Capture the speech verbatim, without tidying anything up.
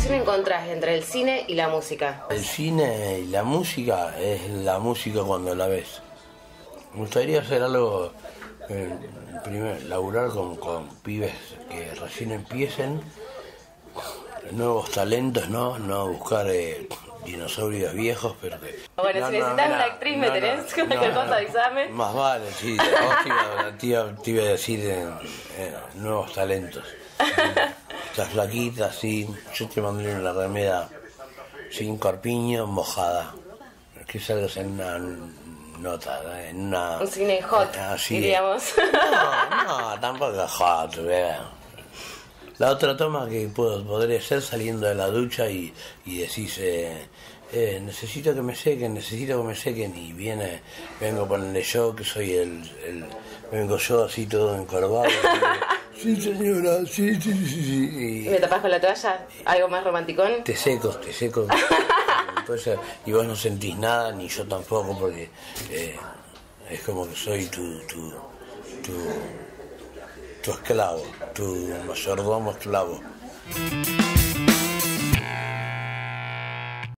relación encontrás entre el cine y la música? El cine y la música es la música cuando la ves. Me gustaría hacer algo, eh, primero, laburar con, con pibes que recién empiecen, nuevos talentos, no, no buscar eh, dinosaurios viejos, pero que... Bueno, no, si no, necesitas no, una actriz, no, me no, tenés, no, cualquier no, cosa avísame. Más vale, sí, vos te iba, te iba, te iba a decir eh, eh, nuevos talentos. Estás flaquita, sí, yo te mandé una remera sin corpiño, mojada, que salgas en una nota, en una... Un cine hot, así diríamos. No, no, tampoco hot, vea. La otra toma que puedo, podré hacer saliendo de la ducha y, y decís, eh, eh, necesito que me sequen, necesito que me sequen, y viene, vengo a ponerle yo, que soy el, el vengo yo así todo encorvado. Sí, señora, sí, sí, sí, sí. ¿Y me tapás con la toalla? ¿Algo más romanticón? Te seco, te seco. Entonces, y vos no sentís nada, ni yo tampoco, porque eh, es como que soy tu, tu, tu, tu esclavo, tu mayordomo esclavo.